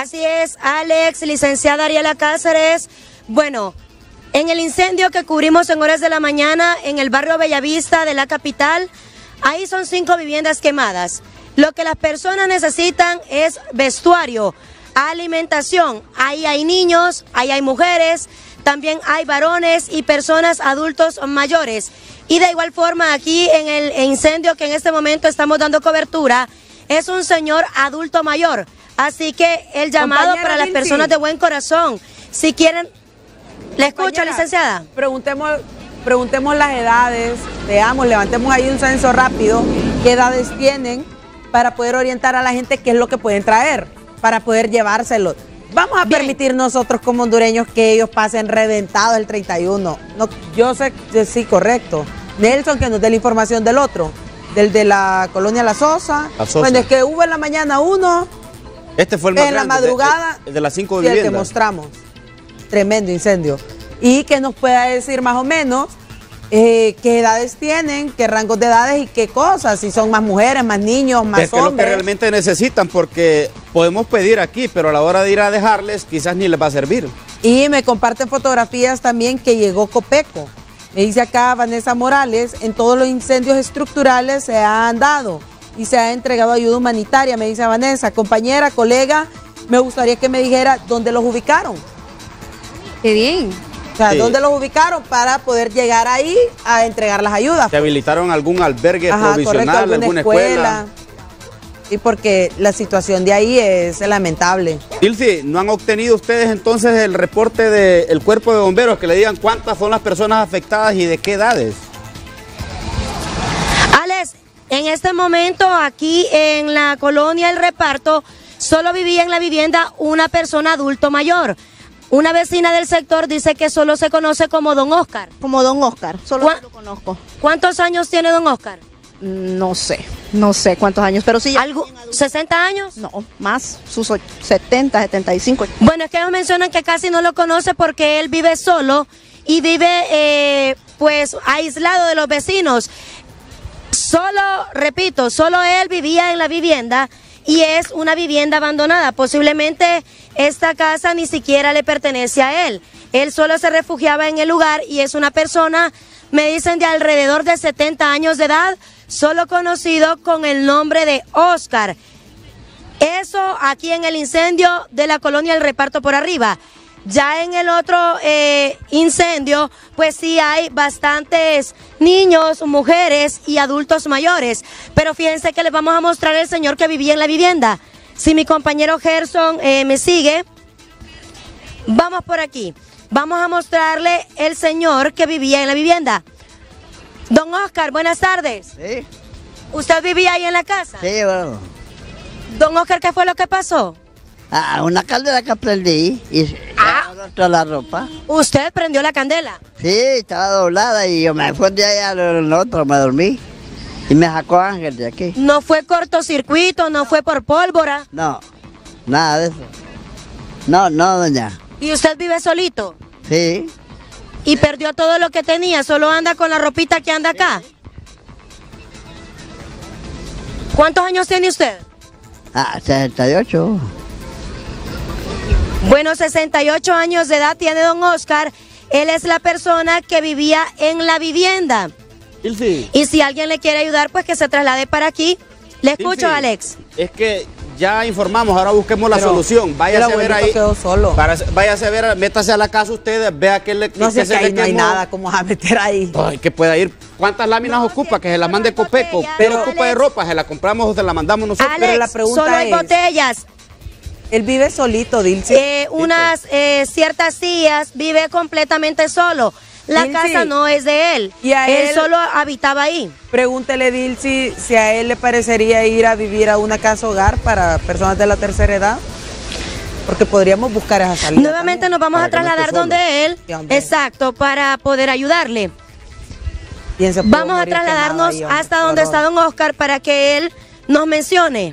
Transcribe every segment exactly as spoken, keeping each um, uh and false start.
Así es, Alex, licenciada Ariela Cáceres. Bueno, en el incendio que cubrimos en horas de la mañana en el barrio Bellavista de la capital, ahí son cinco viviendas quemadas. Lo que las personas necesitan es vestuario, alimentación. Ahí hay niños, ahí hay mujeres, también hay varones y personas adultos mayores. Y de igual forma aquí en el incendio que en este momento estamos dando cobertura, es un señor adulto mayor. Así que el llamado Compañera para las Lindsay. personas de buen corazón, si quieren... ¿Le escucho, licenciada? Preguntemos, preguntemos las edades, veamos, levantemos ahí un censo rápido, qué edades tienen para poder orientar a la gente qué es lo que pueden traer, para poder llevárselo. Vamos a Bien. permitir nosotros como hondureños que ellos pasen reventados el treinta y uno. No, yo sé que sí, correcto. Nelson, que nos dé la información del otro, del de la colonia La Sosa. La Sosa. Bueno, es que hubo en la mañana uno. Este fue el más en grande, la madrugada, el de las cinco sí, viviendas. el que mostramos. Tremendo incendio. Y que nos pueda decir más o menos eh, qué edades tienen, qué rangos de edades y qué cosas, si son más mujeres, más niños, más es que hombres. Es lo que realmente necesitan, porque podemos pedir aquí, pero a la hora de ir a dejarles quizás ni les va a servir. Y me comparten fotografías también que llegó Copeco. Me dice acá Vanessa Morales, en todos los incendios estructurales se han dado y se ha entregado ayuda humanitaria, me dice Vanessa. Compañera, colega, me gustaría que me dijera dónde los ubicaron. Qué bien. O sea, Sí. ¿dónde los ubicaron para poder llegar ahí a entregar las ayudas? ¿Se habilitaron algún albergue Ajá, provisional, correcto, alguna, alguna escuela? escuela? Y porque la situación de ahí es lamentable. Ilse, ¿no han obtenido ustedes entonces el reporte del cuerpo de bomberos que le digan cuántas son las personas afectadas y de qué edades? Alex, en este momento aquí en la colonia El Reparto solo vivía en la vivienda una persona adulto mayor. Una vecina del sector dice que solo se conoce como Don Oscar. Como Don Oscar, solo lo conozco. ¿Cuántos años tiene Don Oscar? No sé, no sé cuántos años, pero sí. ¿Algo? ¿sesenta años? No, más, sus setenta, setenta y cinco. Bueno, es que ellos mencionan que casi no lo conoce porque él vive solo y vive eh, pues aislado de los vecinos. Solo, repito, solo él vivía en la vivienda y es una vivienda abandonada. Posiblemente esta casa ni siquiera le pertenece a él. Él solo se refugiaba en el lugar y es una persona, me dicen, de alrededor de setenta años de edad, solo conocido con el nombre de Oscar. Eso aquí en el incendio de la colonia El Reparto por arriba. Ya en el otro eh, incendio, pues sí hay bastantes niños, mujeres y adultos mayores. Pero fíjense que les vamos a mostrar el señor que vivía en la vivienda. Si mi compañero Gerson eh, me sigue, vamos por aquí. Vamos a mostrarle el señor que vivía en la vivienda. Don Oscar, buenas tardes. Sí. ¿Usted vivía ahí en la casa? Sí, bueno. Don Oscar, ¿qué fue lo que pasó? Ah, una caldera que prendí y Ah. toda la ropa. ¿Usted prendió la candela? Sí, estaba doblada y yo me fui de allá al otro, me dormí. Y me sacó Ángel de aquí. ¿No fue cortocircuito, no fue por pólvora? No, nada de eso. No, no, doña. ¿Y usted vive solito? Sí. ¿Y perdió todo lo que tenía? ¿Solo anda con la ropita que anda acá? ¿Cuántos años tiene usted? Ah, sesenta y ocho. Bueno, sesenta y ocho años de edad tiene don Oscar. Él es la persona que vivía en la vivienda. Ilse. Y si alguien le quiere ayudar, pues que se traslade para aquí. Le escucho, Ilse, Alex. Es que ya informamos, ahora busquemos la Pero solución. Váyase a ver ahí. Quedó solo. Para, váyase a ver, métase a la casa ustedes, vea que le No sé, que que ahí le no hay quemó. nada como a meter ahí. Ay, que pueda ir. ¿Cuántas láminas No, ocupa? si Que se la mande solo hay Copeco. botellas, Pero Alex. ocupa de ropa, se la compramos o se la mandamos nosotros. Alex, pero la pregunta solo hay es- botellas. Él vive solito, Dilcy. Eh, unas eh, ciertas sillas, vive completamente solo. La Dilcy. casa no es de él. Y a él él- solo habitaba ahí. Pregúntele, Dilcy, si a él le parecería ir a vivir a una casa hogar para personas de la tercera edad. Porque podríamos buscar esa salida. Nuevamente también. nos vamos Para a que no esté trasladar solo. donde él. Sí, hombre. Exacto, para poder ayudarle. ¿Quién se pudo Vamos a morir quemado trasladarnos ahí, hombre? hasta Qué donde horror. está don Oscar para que él nos mencione.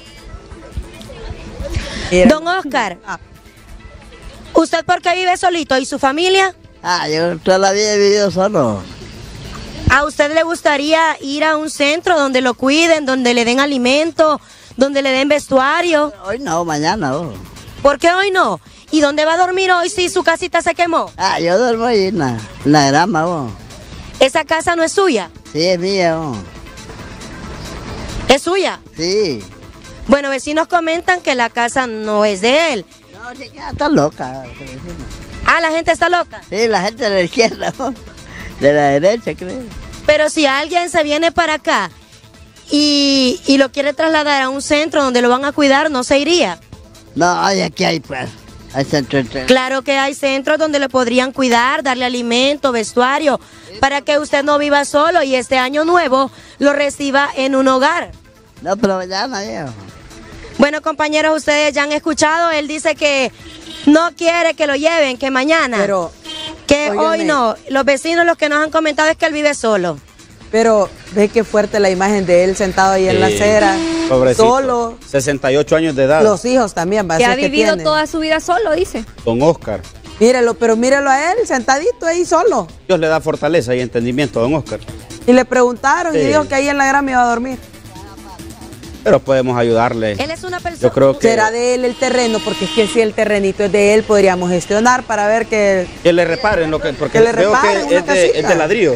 Mira. Don Oscar, Ah, ¿usted por qué vive solito y su familia? Ah, yo toda la vida he vivido solo. ¿A usted le gustaría ir a un centro donde lo cuiden, donde le den alimento, donde le den vestuario? Hoy no, mañana. Oh. ¿Por qué hoy no? ¿Y dónde va a dormir hoy si su casita se quemó? Ah, yo duermo ahí en la, en la grama, vos. ¿Esa casa no es suya? Sí, es mía, vos. ¿Es suya? Sí. Bueno, vecinos comentan que la casa no es de él. No, sí, que está loca. Ah, la gente está loca. Sí, la gente de la izquierda, vos. De la derecha, creo. Pero si alguien se viene para acá y, y lo quiere trasladar a un centro donde lo van a cuidar, ¿no se iría? No, hay aquí hay, pues. Hay centro, centro. Claro que hay centros donde le podrían cuidar, darle alimento, vestuario, para que usted no viva solo y este año nuevo lo reciba en un hogar. No, pero ya no, viejo. Bueno, compañeros, ustedes ya han escuchado, él dice que no quiere que lo lleven, que mañana, Pero, que óyeme. hoy no. Los vecinos lo que nos han comentado es que él vive solo. pero ve qué fuerte la imagen de él sentado ahí en la Sí, acera, pobrecito. solo, sesenta y ocho años de edad. los hijos también, va, Que si ha es que vivido tiene. toda su vida solo, dice. Don Oscar. Mírelo, pero mírelo a él, sentadito ahí solo. Dios le da fortaleza y entendimiento a don Oscar. Y le preguntaron y Sí. dijo que ahí en la grama iba a dormir. Pero podemos ayudarle. Él es una persona... Yo creo que, Será de él el terreno, porque es que si el terrenito es de él, podríamos gestionar para ver que... que le reparen, lo que, porque Que le veo reparen que una es de, casita. es de ladrillo.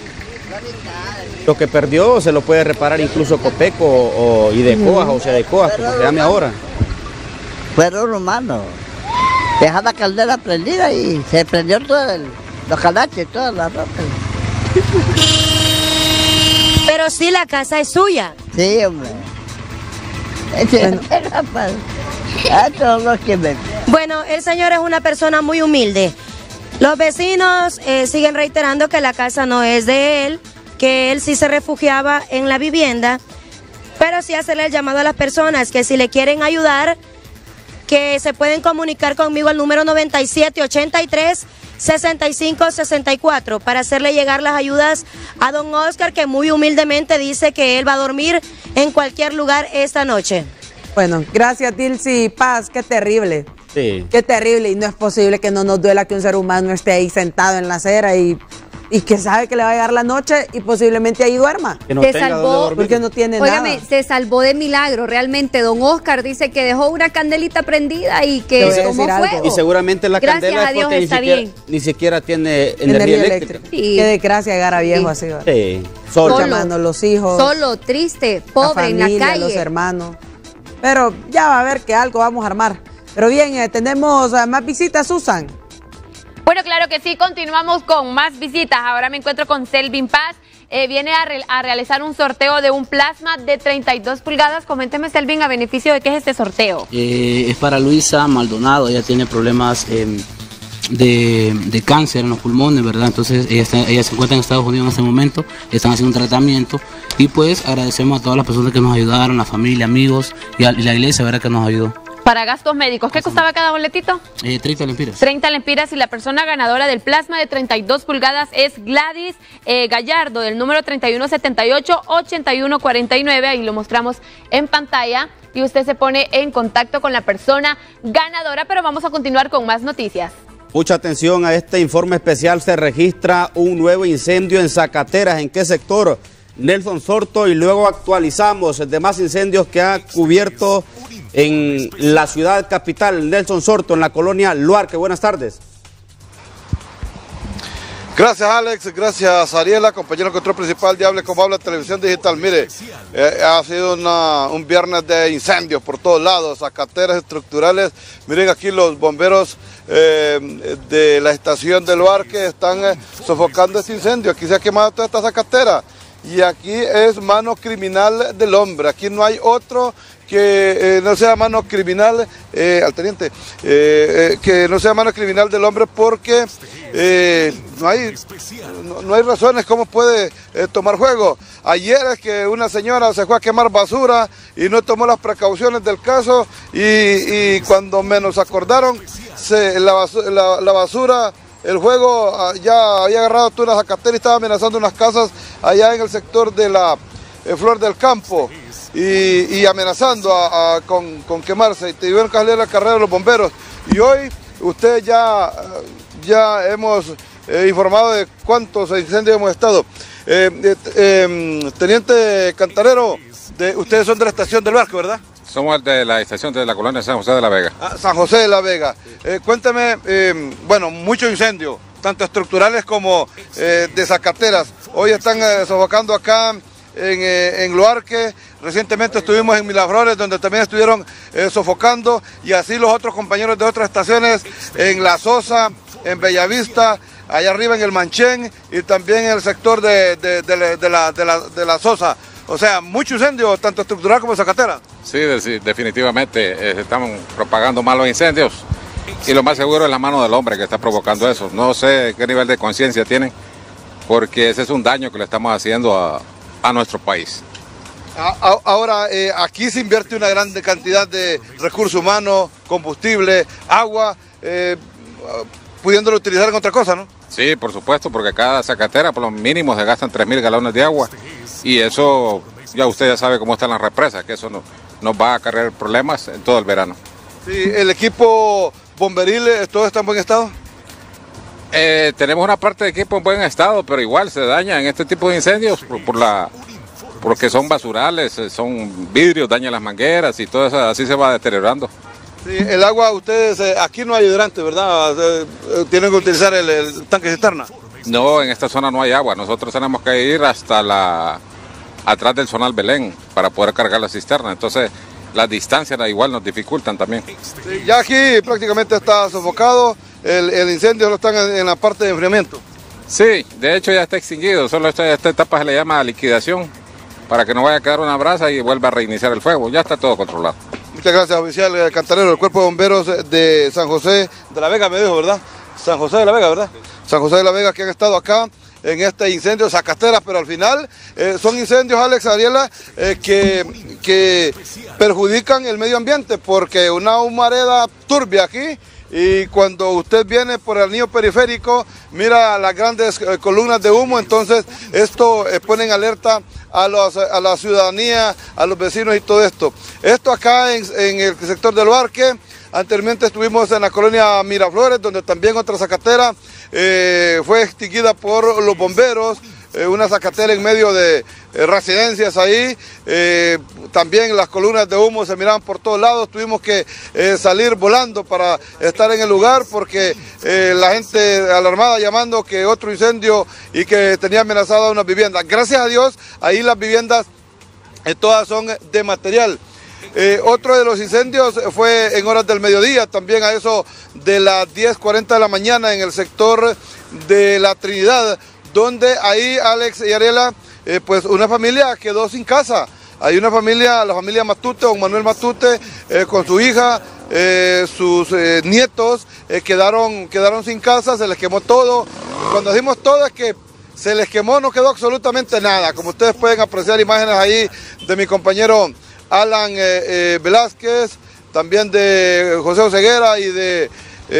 Lo que perdió se lo puede reparar incluso Copeco o, o Idecoa, o sea, Idecoa, como se llame ahora. Fueron humanos. Deja la caldera prendida y se prendió todo el, los calaches, toda la ropa. Pero sí, la casa es suya. Sí, hombre. Bueno. A todos los que me... Bueno, el señor es una persona muy humilde. Los vecinos eh, siguen reiterando que la casa no es de él, que él sí se refugiaba en la vivienda, pero sí hacerle el llamado a las personas que si le quieren ayudar, que se pueden comunicar conmigo al número noventa y siete ochenta y tres sesenta y cinco sesenta y cuatro para hacerle llegar las ayudas a don Oscar, que muy humildemente dice que él va a dormir en cualquier lugar esta noche. Bueno, gracias Dilcy Paz, qué terrible. Sí. Qué terrible, y no es posible que no nos duela que un ser humano esté ahí sentado en la acera y, y que sabe que le va a llegar la noche y posiblemente ahí duerma. Que no Se tenga salvó, dónde dormir. Porque no tiene Óigame, nada. se salvó de milagro, realmente. Don Oscar dice que dejó una candelita prendida y Te que voy a tomó decir algo. fuego. Y seguramente la Gracias candela a es Dios porque ni está siquiera, bien. ni siquiera tiene energía, Energía eléctrica. eléctrica. Sí. Qué desgracia llegar a viejo Sí. así. ¿va? Sí, solo. Solo. Llamando a los hijos, Solo, triste, la pobre, en familia, la calle. los hermanos. Pero ya va a ver que algo vamos a armar. Pero bien, eh, tenemos eh, más visitas, Susan. Bueno, claro que sí, continuamos con más visitas. Ahora me encuentro con Selvin Paz. Eh, viene a, re a realizar un sorteo de un plasma de treinta y dos pulgadas. Coménteme, Selvin, a beneficio de qué es este sorteo. Eh, es para Luisa Maldonado, ella tiene problemas eh, de, de cáncer en los pulmones, ¿verdad? Entonces ella, está, ella se encuentra en Estados Unidos en este momento, están haciendo un tratamiento y pues agradecemos a todas las personas que nos ayudaron, la familia, amigos y, a, y la iglesia, ¿verdad? Que nos ayudó. Para gastos médicos, ¿qué costaba cada boletito? Eh, treinta lempiras. treinta lempiras, y la persona ganadora del plasma de treinta y dos pulgadas es Gladys eh, Gallardo, del número treinta y uno setenta y ocho ochenta y uno cuarenta y nueve. Ahí lo mostramos en pantalla y usted se pone en contacto con la persona ganadora. Pero vamos a continuar con más noticias. Mucha atención a este informe especial. Se registra un nuevo incendio en Zacateras. ¿En qué sector? Nelson Sorto, y luego actualizamos demás incendios que ha cubierto en la ciudad capital. Nelson Sorto, en la colonia Luarque. Buenas tardes. Gracias, Alex, gracias, Ariela, compañero control principal de Hable Como Habla Televisión Digital. Mire, eh, ha sido una, un viernes de incendios por todos lados, zacateras estructurales. Miren aquí los bomberos eh, de la estación del Luarque están eh, sofocando este incendio. Aquí se ha quemado toda esta zacatera y aquí es mano criminal del hombre. Aquí no hay otro que eh, no sea mano criminal, eh, al teniente, eh, eh, que no sea mano criminal del hombre, porque eh, no hay no, no hay razones cómo puede eh, tomar juego. Ayer es que una señora se fue a quemar basura y no tomó las precauciones del caso, y, y cuando menos acordaron, se, la, basura, la, la basura, el fuego ya había agarrado toda una zacatera y estaba amenazando unas casas allá en el sector de la eh, Flor del Campo. Y, y amenazando a, a, con, con quemarse, y tuvieron que salir a la carrera de los bomberos. Y hoy ustedes ya, ya hemos eh, informado de cuántos incendios hemos estado. Eh, eh, eh, Teniente Cantarero, de, ustedes son de la estación del Luarque, ¿verdad? Somos de la estación de la colonia San José de la Vega. Ah, San José de la Vega. Eh, cuéntame, eh, bueno, muchos incendios, tanto estructurales como eh, de zacateras. Hoy están eh, sofocando acá en, eh, en Luarque. Recientemente estuvimos en Miraflores, donde también estuvieron eh, sofocando, y así los otros compañeros de otras estaciones en La Sosa, en Bellavista, allá arriba en el Manchén, y también en el sector de, de, de, de, la, de, la, de la Sosa. O sea, mucho incendio, tanto estructural como zacatera. Sí, de, definitivamente eh, se están propagando malos incendios, y lo más seguro es la mano del hombre que está provocando eso. No sé qué nivel de conciencia tienen, porque ese es un daño que le estamos haciendo a, a nuestro país. Ahora, eh, aquí se invierte una gran cantidad de recursos humanos, combustible, agua, eh, pudiéndolo utilizar en otra cosa, ¿no? Sí, por supuesto, porque cada zacatera por lo mínimo se gastan tres mil galones de agua, y eso ya usted ya sabe cómo están las represas, que eso no, nos va a acarrear problemas en todo el verano. Sí, el equipo bomberil, ¿todo está en buen estado? Eh, tenemos una parte de equipo en buen estado, pero igual se daña en este tipo de incendios por, por la, porque son basurales, son vidrios, dañan las mangueras y todo eso, así se va deteriorando. Sí, el agua, ustedes, eh, aquí no hay hidrante, ¿verdad? Eh, eh, ¿Tienen que utilizar el, el tanque cisterna? No, en esta zona no hay agua, nosotros tenemos que ir hasta la, atrás del Zonal Belén para poder cargar la cisterna, entonces las distancias igual nos dificultan también. Sí, ya aquí prácticamente está sofocado, el, el incendio lo están en, en la parte de enfriamiento. Sí, de hecho ya está extinguido, solo esta, esta etapa se le llama liquidación, para que no vaya a quedar una brasa y vuelva a reiniciar el fuego, ya está todo controlado. Muchas gracias, oficial Cantarero del Cuerpo de Bomberos de San José de la Vega, me dijo, ¿verdad? San José de la Vega, ¿verdad? San José de la Vega, que han estado acá en este incendio, zacateras, pero al final eh, son incendios, Alex, Ariela, eh, que, que perjudican el medio ambiente, porque una humareda turbia aquí, y cuando usted viene por el anillo periférico, mira las grandes eh, columnas de humo, entonces esto eh, pone en alerta a, los, a la ciudadanía, a los vecinos y todo esto. Esto acá en, en el sector del Luarque. Anteriormente estuvimos en la colonia Miraflores, donde también otra zacatera eh, fue extinguida por los bomberos, eh, una zacatera en medio de eh, residencias ahí, eh, también las columnas de humo se miraban por todos lados, tuvimos que eh, salir volando para estar en el lugar porque eh, la gente alarmada llamando que otro incendio y que tenía amenazada una vivienda. Gracias a Dios, ahí las viviendas eh, todas son de material. Eh, otro de los incendios fue en horas del mediodía, también a eso de las diez cuarenta de la mañana en el sector de La Trinidad, donde ahí, Alex y Ariela, eh, pues una familia quedó sin casa. Hay una familia, la familia Matute, don Manuel Matute, eh, con su hija, eh, sus eh, nietos, eh, quedaron, quedaron sin casa, se les quemó todo. Cuando decimos todo es que se les quemó, no quedó absolutamente nada. Como ustedes pueden apreciar imágenes ahí de mi compañero Alan eh, eh, Velázquez, también de José Oseguera y de,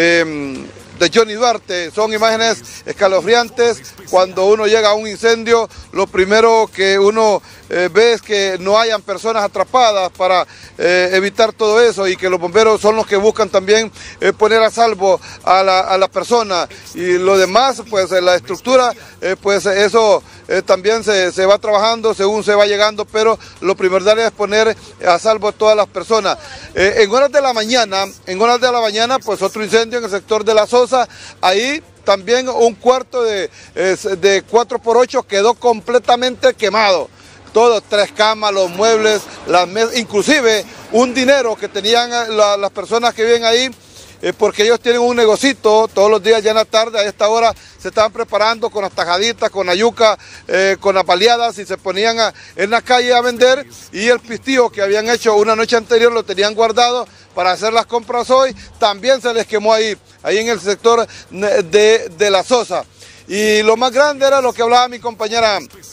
eh, de Johnny Duarte. Son imágenes escalofriantes. Cuando uno llega a un incendio, lo primero que uno eh, ve es que no hayan personas atrapadas para eh, evitar todo eso, y que los bomberos son los que buscan también eh, poner a salvo a la, a la persona. Y lo demás, pues la estructura, eh, pues eso eh, también se, se va trabajando según se va llegando, pero lo primordial es poner a salvo a todas las personas. Eh, en horas de la mañana, en horas de la mañana, pues otro incendio en el sector de La Sosa, ahí también un cuarto de, de cuatro por ocho quedó completamente quemado. Todo, tres camas, los muebles, las mesas, inclusive un dinero que tenían la, las personas que viven ahí, eh, porque ellos tienen un negocito, todos los días ya en la tarde, a esta hora se estaban preparando con las tajaditas, con la yuca, eh, con las baleadas, y se ponían a, en la calle a vender, y el pistillo que habían hecho una noche anterior lo tenían guardado para hacer las compras hoy, también se les quemó ahí, ahí en el sector de, de La Sosa. Y lo más grande era lo que hablaba mi compañera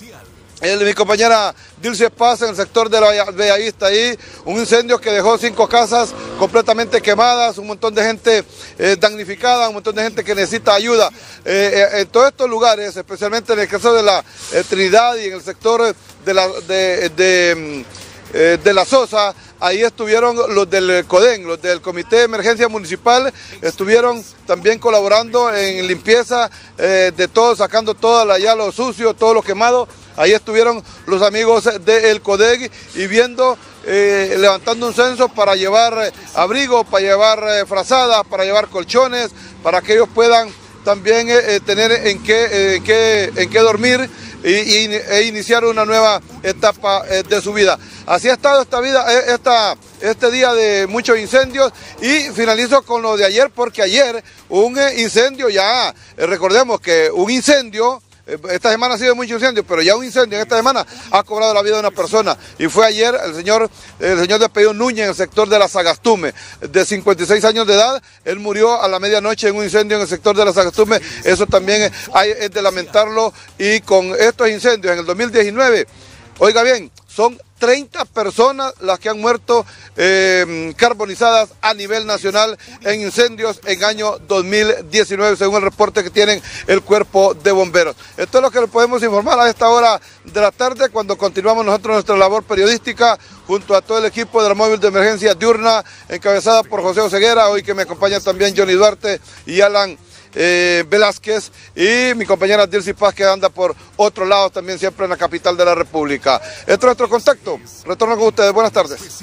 El, mi compañera Dilce Paz en el sector de la Bellavista, ahí un incendio que dejó cinco casas completamente quemadas, un montón de gente eh, damnificada, un montón de gente que necesita ayuda. Eh, eh, en todos estos lugares, especialmente en el caso de la eh, Trinidad y en el sector de la, de, de, eh, de la Sosa, ahí estuvieron los del CODEN, los del Comité de Emergencia Municipal, estuvieron también colaborando en limpieza eh, de todo, sacando todo allá lo sucio, todo lo quemado, Ahí estuvieron los amigos del CODEG y viendo, eh, levantando un censo para llevar eh, abrigo, para llevar eh, frazadas, para llevar colchones, para que ellos puedan también eh, tener en qué, eh, en qué, en qué dormir y, y, e iniciar una nueva etapa eh, de su vida. Así ha estado esta vida, esta, este día de muchos incendios, y finalizo con lo de ayer, porque ayer un eh, incendio ya, eh, recordemos que un incendio, eh, esta semana ha sido mucho incendio, pero ya un incendio en esta semana ha cobrado la vida de una persona, y fue ayer el señor, el señor de apellido Núñez, en el sector de la Sagastume, de cincuenta y seis años de edad. Él murió a la medianoche en un incendio en el sector de la Sagastume. Eso también hay, es de lamentarlo, y con estos incendios en el dos mil diecinueve, oiga bien, son treinta personas las que han muerto eh, carbonizadas a nivel nacional en incendios en año dos mil diecinueve, según el reporte que tienen el Cuerpo de Bomberos. Esto es lo que les podemos informar a esta hora de la tarde, cuando continuamos nosotros nuestra labor periodística junto a todo el equipo de la móvil de emergencia diurna, encabezada por José Oseguera, hoy que me acompaña también Johnny Duarte y Alan Eh, Velázquez, y mi compañera Dilcy Paz, que anda por otro lado también, siempre en la capital de la República. Este es nuestro contacto. Retorno con ustedes. Buenas tardes.